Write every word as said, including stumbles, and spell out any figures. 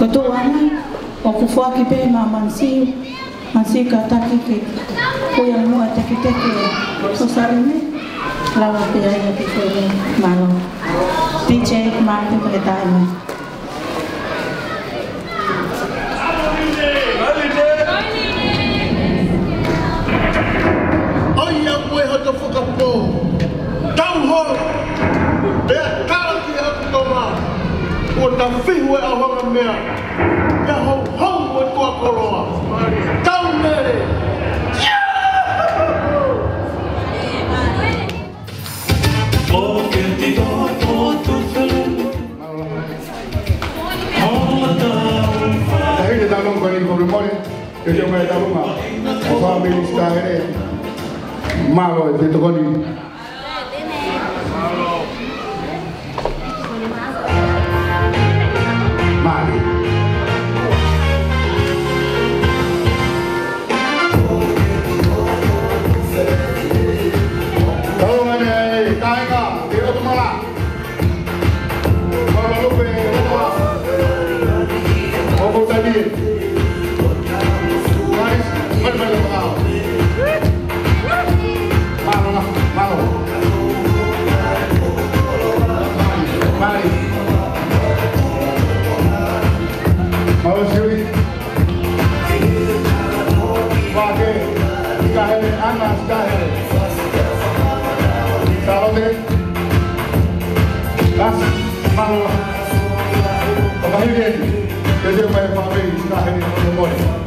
Kotuana, o kufuaki pe ma Manusiu, Manusiu kataki ke kuya mua teki teki o sarime, lawa pe aia pe kore malo. D J Martin Latavao. Olha a moeda do Fakameite, down hole, é a cara que é tomar, o desafio é a hora meia, é o ramo de tua coroa, down nele. Kita tahu kalau ini problem ni, kita cuma tahu mah, apa beli Sikahele, malo itu kau ni. Mali. Tahu mana? Kaya kah? Dia tu malah. Kalau lupa, lupa. Oh, tadi. Malo, malo. Mari. Manusiu. Pakai Sikahele, anak Sikahele. Kalau deh, las malo. Apa ini? Jadi apa yang pakai Sikahele?